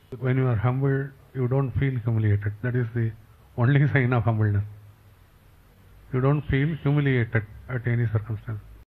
When you are humble, you don't feel humiliated. That is the only sign of humbleness. You don't feel humiliated at any circumstance.